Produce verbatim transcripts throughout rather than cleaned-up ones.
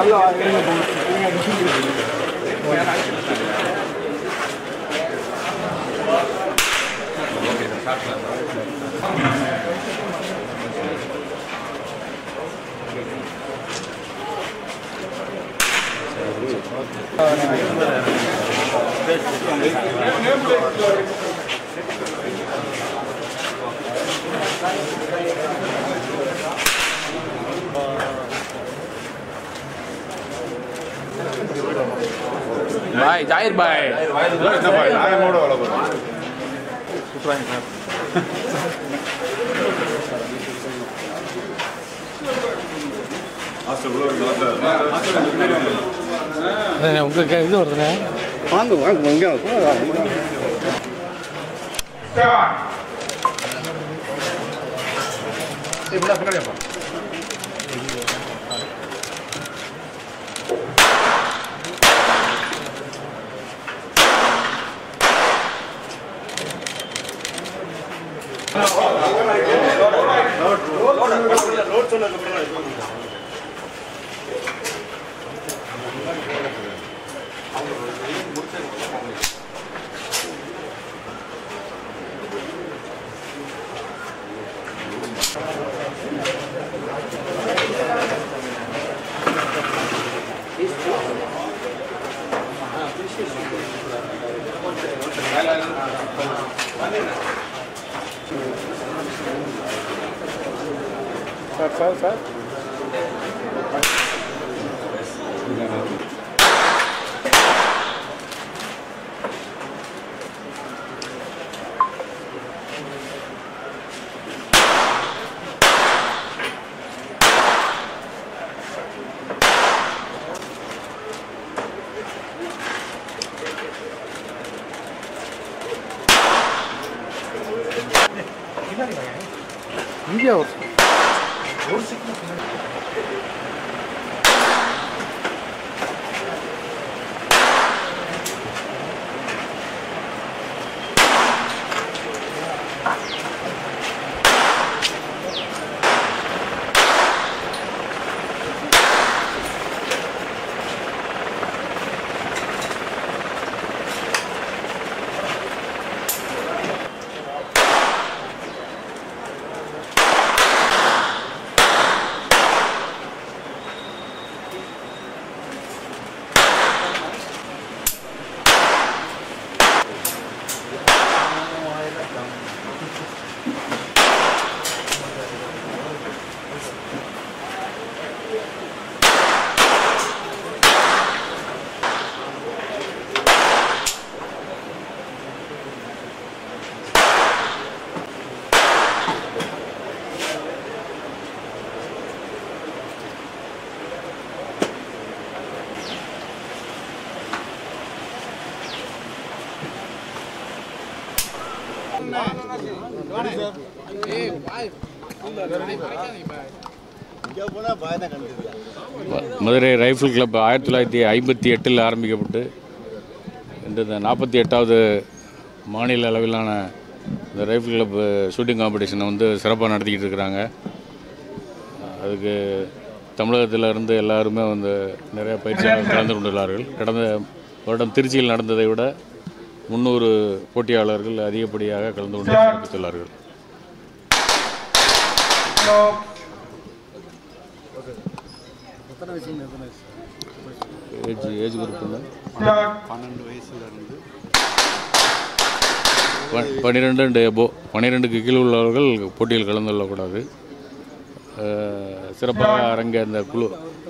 Bye, Jair bye. Kenapa? Saya mau dong kalau Putranya. உங்களுக்கு இது வருதுண்ணே வாங்க வாங்க வாங்க இப்படி பின்னாடியாப்பா Sir, sir, sir. India also. Madurai rifle club ஆயிரத்தி தொள்ளாயிரத்தி ஐம்பத்தி எட்டில் ஆரம்பிக்கப்பட்டு இந்த நாற்பத்தி எட்டாவது மாநில அளவிலான இந்த ரைஃபிள் கிளப் ஷூட்டிங் காம்படிஷனை வந்து சிறப்பாக நடத்திக்கிட்டு இருக்கிறாங்க. அதுக்கு தமிழகத்திலிருந்து எல்லாருமே வந்து நிறைய பயிற்சியாளர்கள் கலந்து கொண்டுள்ளார்கள். கடந்த வருடம் திருச்சியில் நடந்ததை விட முந்நூறு போட்டியாளர்கள் அதிகப்படியாக கலந்து கொண்டு சிறப்பித்துள்ளார்கள். ஏஜ் ஏஜ் குரூப்புங்க பன்னெண்டு வயசுலேருந்து பன்னிரெண்டு அண்ட் எபோ பன்னிரெண்டுக்கு கீழே உள்ளவர்கள் போட்டியில் கலந்து கொள்ளக்கூடாது. சிறப்பாக அரங்க அந்த குழு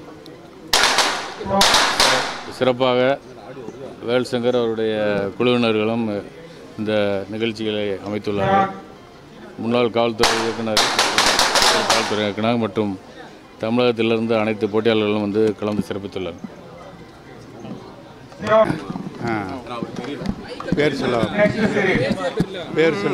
சிறப்பாக வேல்சங்கர் அவருடைய குழுவினர்களும் இந்த நிகழ்ச்சிகளை அமைத்துள்ளார்கள். முன்னாள் காவல்துறை இயக்குனர் காவல்துறை இயக்குனர் மற்றும் தமிழகத்திலிருந்து அனைத்து போட்டியாளர்களும் வந்து கலந்து சிறப்பித்துள்ளார். பேர் சொல்ல பேர் சொல்லி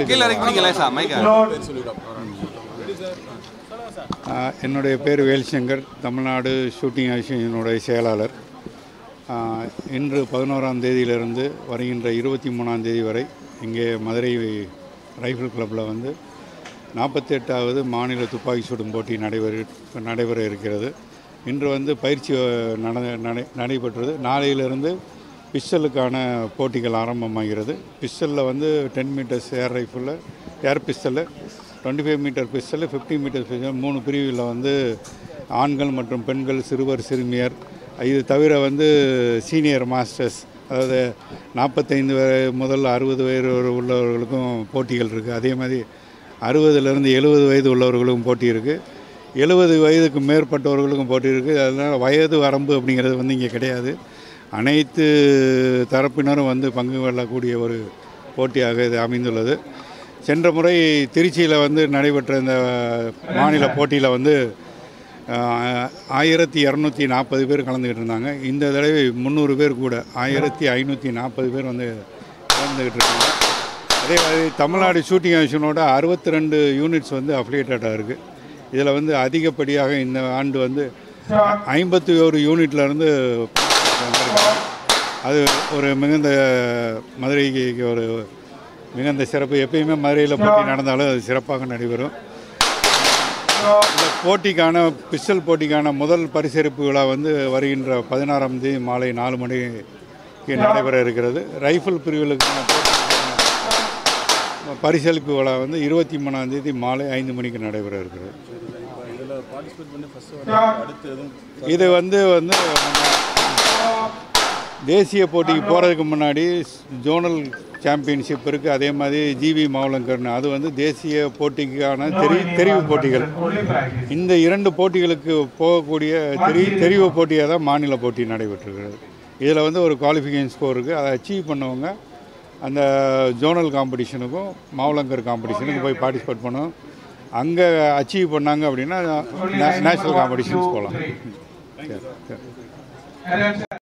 என்னுடைய பேர் வேல்சங்கர், தமிழ்நாடு ஷூட்டிங் அசோசியேஷனுடைய செயலாளர். இன்று பதினோராம் தேதியிலிருந்து வருகின்ற இருபத்தி மூணாம் தேதி வரை இங்கே மதுரை ரைஃபிள் கிளப்பில் வந்து நாற்பத்தி எட்டாவது மாநில துப்பாக்கி சுடும் போட்டி நடைபெற நடைபெற இருக்கிறது. இன்று வந்து பயிற்சி நட நடை நடைபெற்றது. நாளையிலிருந்து பிஸ்டலுக்கான போட்டிகள் ஆரம்பமாகிறது. பிஸ்டலில் வந்து டென் மீட்டர்ஸ் ஏர் ரைஃபிளில் air pistol, twenty five meter pistol, fifty meter pistol மூணு பிரிவில் வந்து ஆண்கள் மற்றும் பெண்கள், சிறுவர் சிறுமியர், இது தவிர வந்து சீனியர் மாஸ்டர்ஸ், அதாவது நாற்பத்தைந்து முதல் அறுபது வயது உள்ளவர்களுக்கும் போட்டிகள் இருக்குது. அதே மாதிரி அறுபதுலேருந்து எழுபது வயது உள்ளவர்களுக்கும் போட்டி இருக்குது. எழுபது வயதுக்கு மேற்பட்டவர்களுக்கும் போட்டி இருக்குது. அதனால் வயது வரம்பு அப்படிங்கிறது வந்து இங்கே கிடையாது. அனைத்து தரப்பினரும் வந்து பங்கு கொள்ளக்கூடிய ஒரு போட்டியாக இது அமைந்துள்ளது. சென்ற முறை திருச்சியில் வந்து நடைபெற்ற இந்த மாநில போட்டியில் வந்து ஆயிரத்தி இரநூத்தி நாற்பது பேர் கலந்துக்கிட்டு இருந்தாங்க. இந்த தடவை முந்நூறு பேர் கூட ஆயிரத்தி ஐநூற்றி நாற்பது பேர் வந்து கலந்துக்கிட்டு இருக்காங்க. அதே மாதிரி தமிழ்நாடு ஷூட்டிங் அசோசியேஷனோட அறுபத்தி ரெண்டு யூனிட்ஸ் வந்து அஃபிலியேட்டடாக இருக்குது. இதில் வந்து அதிகப்படியாக இந்த ஆண்டு வந்து ஐம்பத்தி ஒரு யூனிட்லேருந்து அது ஒரு மிகுந்த மதுரைக்கு ஒரு மிகுந்த சிறப்பு. எப்பயுமே மதுரையில் போட்டி நடந்தாலும் அது சிறப்பாக நடைபெறும். இந்த போட்டிக்கான பிஸ்டல் போட்டிக்கான முதல் பரிசளிப்பு விழா வந்து வருகின்ற பதினாறாம் தேதி மாலை நாலு மணிக்கு நடைபெற இருக்கிறது. ரைஃபிள் பிரிவுகளுக்கான பரிசளிப்பு விழா வந்து இருபத்தி மூணாம் தேதி மாலை ஐந்து மணிக்கு நடைபெற இருக்கிறது. இது வந்து வந்து தேசிய போட்டிக்கு போகிறதுக்கு முன்னாடி ஜோனல் சாம்பியன்ஷிப் இருக்குது. அதே மாதிரி ஜிவி மாவலங்கர்னு அது வந்து தேசிய போட்டிக்கான தெரி தெரிவு போட்டிகள். இந்த இரண்டு போட்டிகளுக்கு போகக்கூடிய தெரி தெரிவு போட்டியாக தான் மாநில போட்டி நடைபெற்றிருக்கிறது. இதில் வந்து ஒரு குவாலிஃபிகேஷன் ஸ்கோர் இருக்குது. அதை அச்சீவ் பண்ணவங்க அந்த ஜோனல் காம்படிஷனுக்கும் மாவலங்கர் காம்படிஷனுக்கும் போய் பார்ட்டிசிபேட் பண்ணணும். அங்கே அச்சீவ் பண்ணாங்க அப்படின்னா நேஷ்னல் காம்படிஷன்ஸ் போகலாம்.